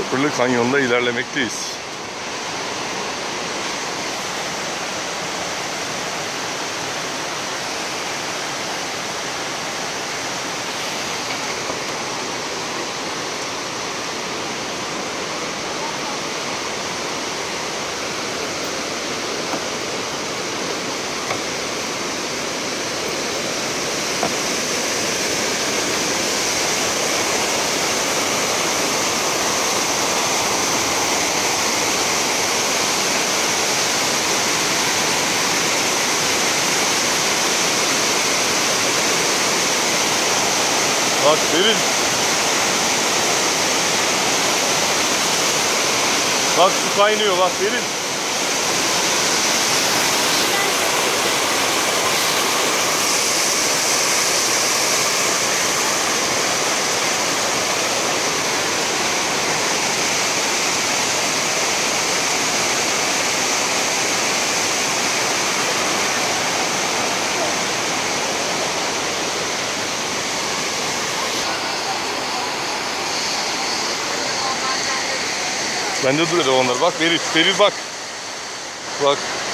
Köprülü Kanyon'da ilerlemekteyiz. Bak Beril. Bak su kaynıyor bak Beril. Bende duruyor onlar. Bak Beril, Beril bak. Bak.